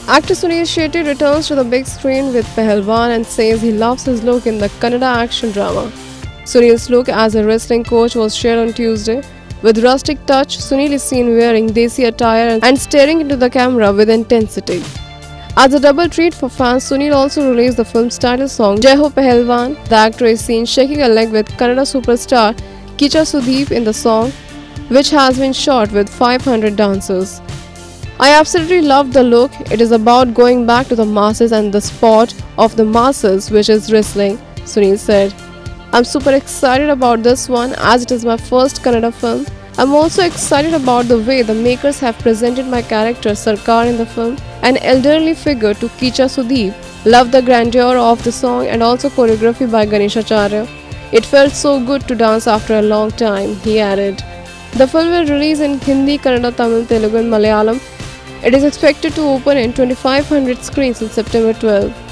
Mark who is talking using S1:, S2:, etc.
S1: Actor Suniel Shetty returns to the big screen with Pehlwaan and says he loves his look in the Kannada action drama. Suniel's look as a wrestling coach was shared on Tuesday. With rustic touch, Suniel is seen wearing desi attire and staring into the camera with intensity. As a double treat for fans, Suniel also released the film's title song Jai Ho Pehlwaan. The actor is seen shaking a leg with Kannada superstar Kicha Sudeep in the song, which has been shot with 500 dancers. I absolutely love the look. It is about going back to the masses and the sport of the masses, which is wrestling, Suniel said. I'm super excited about this one as it is my first Kannada film. I'm also excited about the way the makers have presented my character Sarkar in the film, an elderly figure to Kicha Sudeep. Love the grandeur of the song and also choreography by Ganeshacharya. It felt so good to dance after a long time, he added. The film will release in Hindi, Kannada, Tamil, Telugu and Malayalam. It is expected to open in 2500 screens on September 12.